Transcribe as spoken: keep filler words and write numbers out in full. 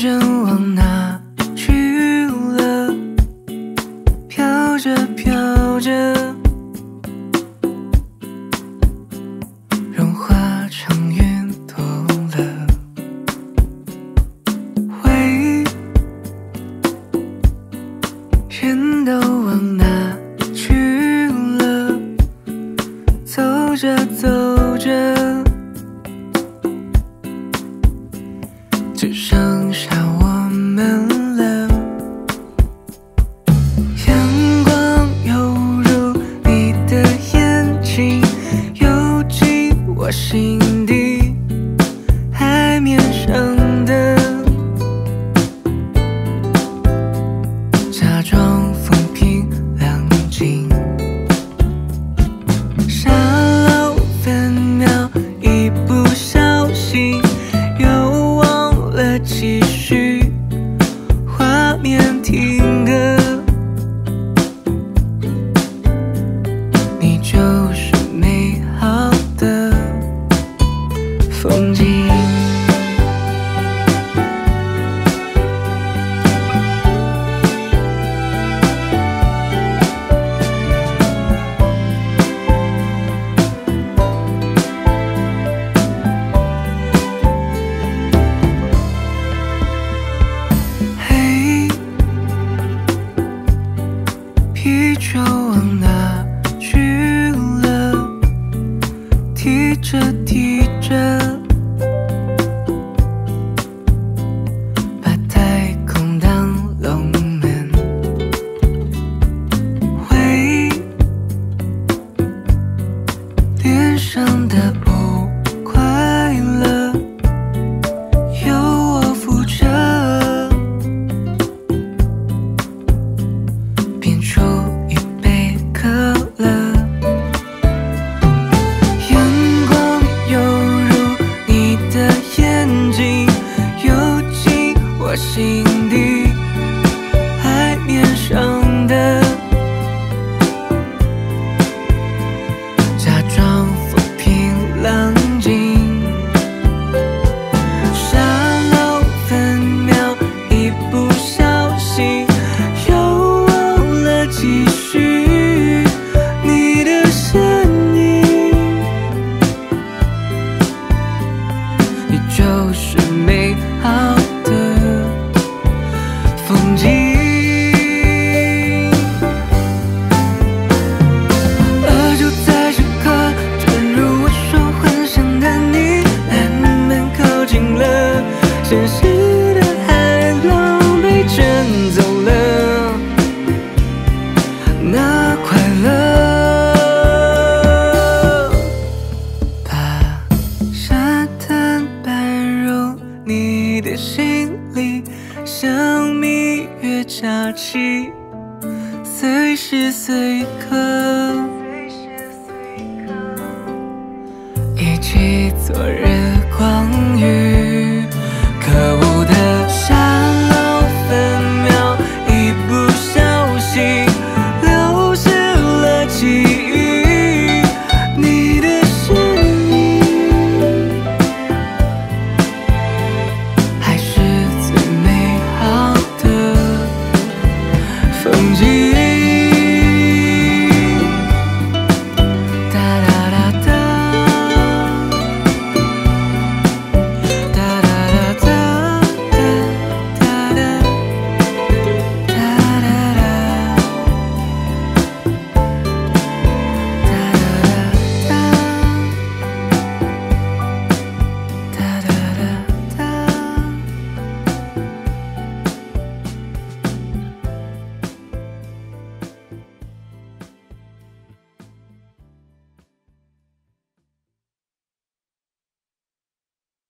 真往哪去了？飘着飘着，融化成云朵了。回忆人都往哪去了？走着走着，只剩下我们了。阳光犹如你的眼睛，游进我心底，海面上的假装风平浪静，沙漏分秒，一不小心又忘了继续，画面停格，你就是美好的风景。啤酒往哪去了？提着提着，把太空当龙门。回忆脸上的不快乐，由我负责。变出一杯可乐，阳光犹如你的眼睛，游进我心底，海面上的假装风平浪静，沙漏分秒，一不小心继续你的身影，你就是美好的风景。而就在这刻，正如我所幻想的你，慢慢靠近了，现实的海浪被卷走了。那快乐，把沙滩搬入你的心里，像蜜月假期，随时随刻，一起做人。